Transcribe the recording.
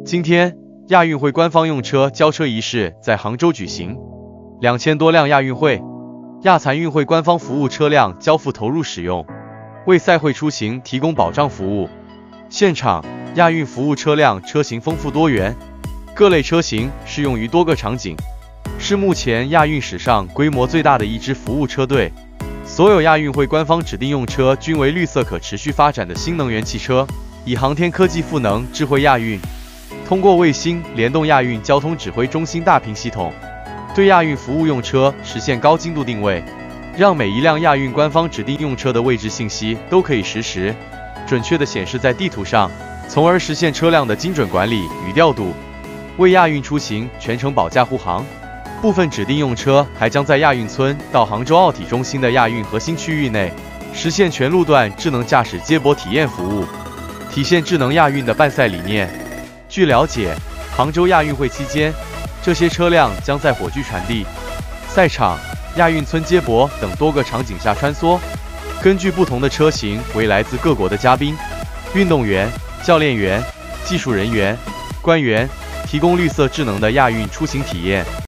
今天，亚运会官方用车交车仪式在杭州举行，2000多辆亚运会、亚残运会官方服务车辆交付投入使用，为赛会出行提供保障服务。现场，亚运服务车辆车型丰富多元，各类车型适用于多个场景，是目前亚运史上规模最大的一支服务车队。所有亚运会官方指定用车均为绿色可持续发展的新能源汽车，以航天科技赋能智慧亚运。通过卫星联动亚运交通指挥中心大屏系统，对亚运服务用车实现高精度定位，让每一辆亚运官方指定用车的位置信息都可以实时、准确地显示在地图上，从而实现车辆的精准管理与调度，为亚运出行全程保驾护航。部分指定用车还将在亚运村到杭州奥体中心的亚运核心区域内，实现全路段智能驾驶接驳体验服务，体现智能亚运的办赛理念。据了解，杭州亚运会期间，这些车辆将在火炬传递、赛场、亚运村接驳等多个场景下穿梭，根据不同的车型为来自各国的嘉宾、运动员、教练员、技术人员、官员，提供绿色智能的亚运出行体验。